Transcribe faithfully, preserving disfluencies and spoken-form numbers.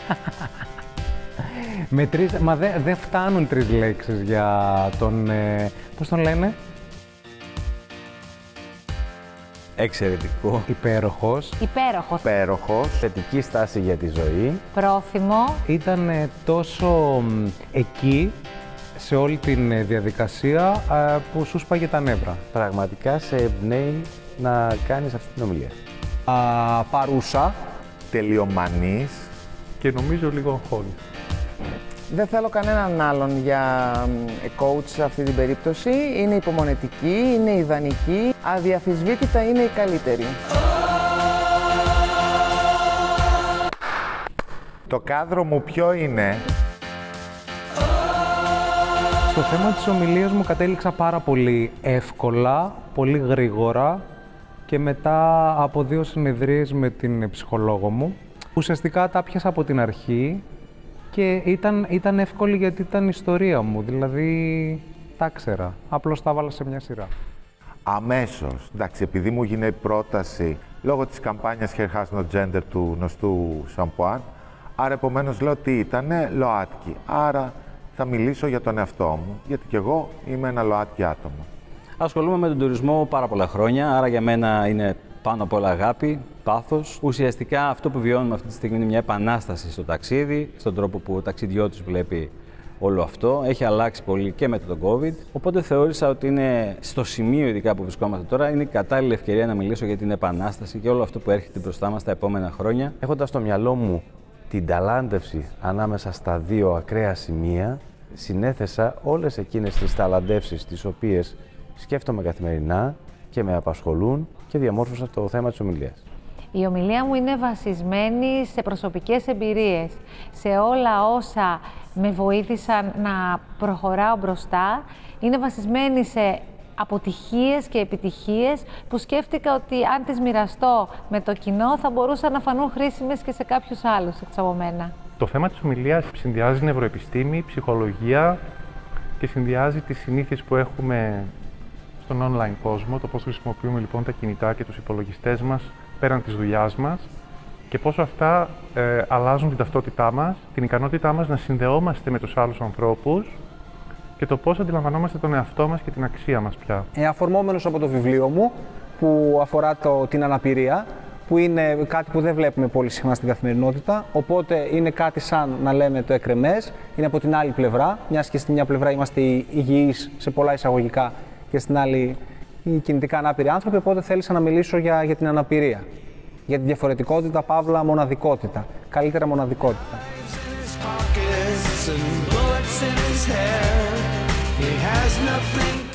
Με τρεις, μα δεν δε φτάνουν τρεις λέξεις για τον, ε, πώς τον λένε? Εξαιρετικό. Υπέροχος. Υπέροχος. Υπέροχος. Θετική στάση για τη ζωή. Πρόθυμο. Ήταν ε, τόσο μ, εκεί, σε όλη την ε, διαδικασία, ε, που σου σπάγε τα νεύρα. Πραγματικά σε εμπνέει να κάνεις αυτή την ομιλία. Α, παρούσα. Τελειομανής. Και νομίζω λίγο αγχώδης. Δεν θέλω κανέναν άλλον για coach σε αυτή την περίπτωση. Είναι υπομονετική, είναι ιδανική, αδιαφυσβήτητα είναι η καλύτερη. Το κάδρο μου ποιο είναι? Στο θέμα της ομιλίας μου κατέληξα πάρα πολύ εύκολα, πολύ γρήγορα και μετά από δύο συνεδρίες με την ψυχολόγο μου. Ουσιαστικά τα πιάσα από την αρχή και ήταν, ήταν εύκολη γιατί ήταν ιστορία μου, δηλαδή τα ξέρα, απλώς τα βάλα σε μια σειρά. Αμέσως, εντάξει, επειδή μου γίνει η πρόταση λόγω της καμπάνιας Hair Has No Gender του γνωστού Σαμπουάν, άρα επομένως λέω τι ήτανε, ΛΟΑΤΚΙ. Άρα θα μιλήσω για τον εαυτό μου, γιατί κι εγώ είμαι ένα ΛΟΑΤΚΙ άτομο. Ασχολούμαι με τον τουρισμό πάρα πολλά χρόνια, άρα για μένα είναι πάνω απ' όλα αγάπη, πάθος. Ουσιαστικά αυτό που βιώνουμε αυτή τη στιγμή είναι μια επανάσταση στο ταξίδι, στον τρόπο που ο ταξιδιώτης βλέπει όλο αυτό. Έχει αλλάξει πολύ και μετά τον COVID. Οπότε θεώρησα ότι είναι στο σημείο, ειδικά που βρισκόμαστε τώρα, είναι η κατάλληλη ευκαιρία να μιλήσω για την επανάσταση και όλο αυτό που έρχεται μπροστά μας τα επόμενα χρόνια. Έχοντας στο μυαλό μου την ταλάντευση ανάμεσα στα δύο ακραία σημεία, συνέθεσα όλες εκείνες τις ταλαντεύσεις τις οποίες σκέφτομαι καθημερινά και με απασχολούν και διαμόρφωσα το θέμα της ομιλίας. Η ομιλία μου είναι βασισμένη σε προσωπικές εμπειρίες, σε όλα όσα με βοήθησαν να προχωράω μπροστά. Είναι βασισμένη σε αποτυχίες και επιτυχίες που σκέφτηκα ότι αν τις μοιραστώ με το κοινό θα μπορούσαν να φανούν χρήσιμες και σε κάποιους άλλους εκτός από μένα. Το θέμα της ομιλίας συνδυάζει νευροεπιστήμη, ψυχολογία και συνδυάζει τις συνήθειες που έχουμε στον online κόσμο, το πώς χρησιμοποιούμε λοιπόν τα κινητά και τους υπολογιστές μας πέραν της δουλειάς μας και πόσο αυτά ε, αλλάζουν την ταυτότητά μας, την ικανότητά μας να συνδεόμαστε με τους άλλους ανθρώπους και το πώς αντιλαμβανόμαστε τον εαυτό μας και την αξία μας πια. Ε, αφορμόμενος από το βιβλίο μου που αφορά το, την αναπηρία, που είναι κάτι που δεν βλέπουμε πολύ συχνά στην καθημερινότητα, οπότε είναι κάτι σαν να λέμε το εκρεμές, είναι από την άλλη πλευρά, μιας και στη μια πλευρά είμαστε υγιείς σε πολλά εισαγωγικά και στην άλλη οι κινητικά ανάπηροι άνθρωποι, οπότε θέλησα να μιλήσω για, για την αναπηρία. Για τη διαφορετικότητα, παύλα, μοναδικότητα. Καλύτερα μοναδικότητα. And bullets in his hair. He has nothing